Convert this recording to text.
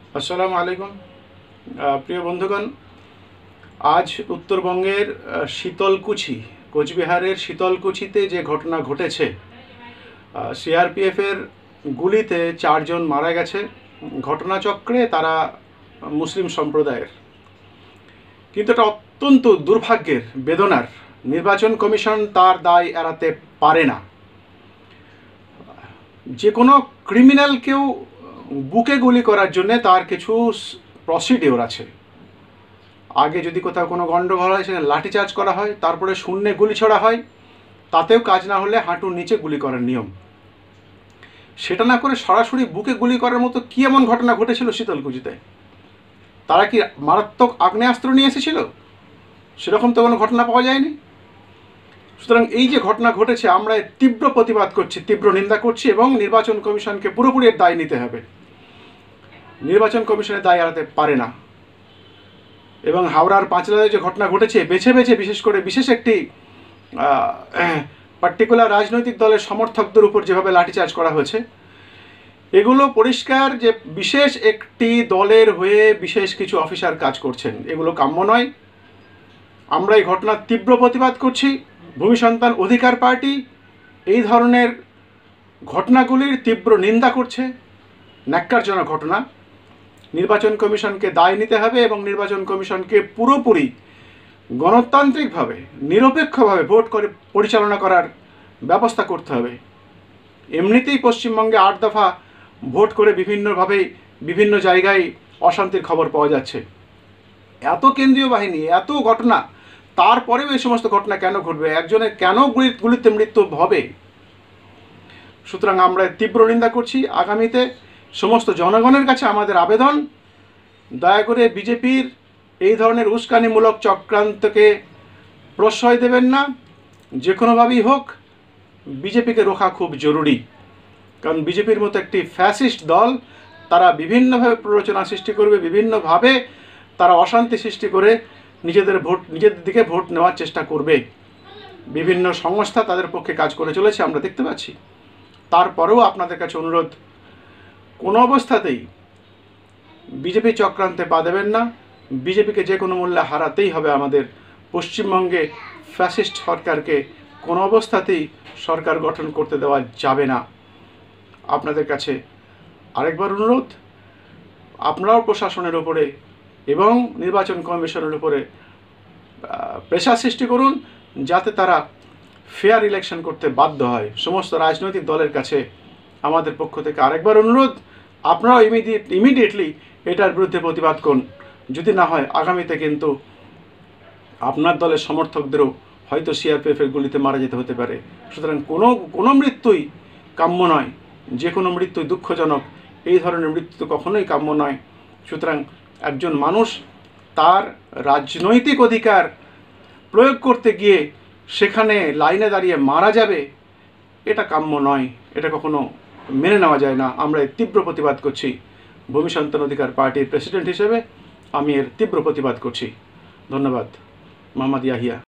আসসালামু আলাইকুম প্রিয় বন্ধুগণ। আজ উত্তরবঙ্গের শীতলকুচি, কোচবিহারের শীতলকুচিতে যে ঘটনা ঘটেছে, সিআরপিএফের গুলিতে 4 জন মারা গেছে। ঘটনাচক্রে তারা মুসলিম সম্প্রদায়ের, কিন্তু এটা অত্যন্ত দুর্ভাগ্যের, বেদনার। নির্বাচন কমিশন তার দায় এড়াতে পারে না। যে কোনো ক্রিমিনালকেও বুকে গুলি করার জন্যে তার কিছু প্রসিডিওর আছে। আগে যদি কোথাও কোনো গণ্ডগোল হয় সেখানে লাঠিচার্জ করা হয়, তারপরে শূন্যে গুলি ছোড়া হয়, তাতেও কাজ না হলে হাঁটুর নিচে গুলি করার নিয়ম। সেটা না করে সরাসরি বুকে গুলি করার মতো কী এমন ঘটনা ঘটেছিল শীতলকুচিতে? তারা কি মারাত্মক আগ্নেয়াস্ত্র নিয়ে এসেছিল? সেরকম তো কোনো ঘটনা পাওয়া যায়নি। সুতরাং এই যে ঘটনা ঘটেছে, আমরা তীব্র প্রতিবাদ করছি, তীব্র নিন্দা করছি, এবং নির্বাচন কমিশনকে পুরোপুরি এর দায় নিতে হবে। নির্বাচন কমিশনের দায় এড়াতে পারে না। এবং হাওড়ার পাঁচলায় যে ঘটনা ঘটেছে, বেছে বেছে বিশেষ করে বিশেষ একটি পার্টিকুলার রাজনৈতিক দলের সমর্থকদের উপর যেভাবে লাঠিচার্জ করা হয়েছে, এগুলো পরিষ্কার যে বিশেষ একটি দলের হয়ে বিশেষ কিছু অফিসার কাজ করছেন। এগুলো কাম্য নয়। আমরা এই ঘটনার তীব্র প্রতিবাদ করছি। ভূমি সন্তান অধিকার পার্টি এই ধরনের ঘটনাগুলির তীব্র নিন্দা করছে। ন্যাক্কারজনক ঘটনা। নির্বাচন কমিশনকে দায় নিতে হবে এবং নির্বাচন কমিশনকে পুরোপুরি গণতান্ত্রিকভাবে, নিরপেক্ষভাবে ভোট করে পরিচালনা করার ব্যবস্থা করতে হবে। এমনিতেই পশ্চিমবঙ্গে 8 দফা ভোট করে বিভিন্নভাবে বিভিন্ন জায়গায় অশান্তির খবর পাওয়া যাচ্ছে। এত কেন্দ্রীয় বাহিনী, এত ঘটনা, তারপরেও এই সমস্ত ঘটনা কেন ঘটবে? একজনের কেন গুলিতে মৃত্যু হবে? সুতরাং আমরা তীব্র নিন্দা করছি। আগামীতে সমস্ত জনগণের কাছে আমাদের আবেদন, দয়া করে বিজেপির এই ধরনের উস্কানিমূলক চক্রান্তকে প্রশ্রয় দেবেন না। যে কোনোভাবেই হোক বিজেপিকে রোখা খুব জরুরি। কারণ বিজেপির মতো একটি ফ্যাসিস্ট দল, তারা বিভিন্নভাবে প্ররোচনা সৃষ্টি করবে, বিভিন্নভাবে তারা অশান্তি সৃষ্টি করে নিজেদের দিকে ভোট নেওয়ার চেষ্টা করবে। বিভিন্ন সংস্থা তাদের পক্ষে কাজ করে চলেছে, আমরা দেখতে পাচ্ছি। তারপরেও আপনাদের কাছে অনুরোধ, কোনো অবস্থাতেই বিজেপি চক্রান্তে পা দেবেন না। বিজেপিকে যে কোনো মূল্যে হারাতেই হবে আমাদের। পশ্চিমবঙ্গে ফ্যাসিস্ট সরকারকে কোনো অবস্থাতেই সরকার গঠন করতে দেওয়া যাবে না। আপনাদের কাছে আরেকবার অনুরোধ, আপনারাও প্রশাসনের উপরে এবং নির্বাচন কমিশনের উপরে প্রেশার সৃষ্টি করুন, যাতে তারা ফেয়ার ইলেকশন করতে বাধ্য হয়। সমস্ত রাজনৈতিক দলের কাছে আমাদের পক্ষ থেকে আরেকবার অনুরোধ, আপনারাও ইমিডিয়েটলি এটার বিরুদ্ধে প্রতিবাদ করুন। যদি না হয় আগামীতে কিন্তু আপনার দলের সমর্থকদেরও হয়তো সিআরপিএফের গুলিতে মারা যেতে হতে পারে। সুতরাং কোনো মৃত্যুই কাম্য নয়। যে কোনো মৃত্যুই দুঃখজনক। এই ধরনের মৃত্যু তো কখনোই কাম্য নয়। সুতরাং একজন মানুষ তার রাজনৈতিক অধিকার প্রয়োগ করতে গিয়ে সেখানে লাইনে দাঁড়িয়ে মারা যাবে, এটা কাম্য নয়। এটা কখনো মেনে নেওয়া যায় না। আমরা এর তীব্র প্রতিবাদ করছি। ভূমি সন্তান অধিকার পার্টির প্রেসিডেন্ট হিসেবে আমি এর তীব্র প্রতিবাদ করছি। ধন্যবাদ। মোহাম্মদ ইয়াহিয়া।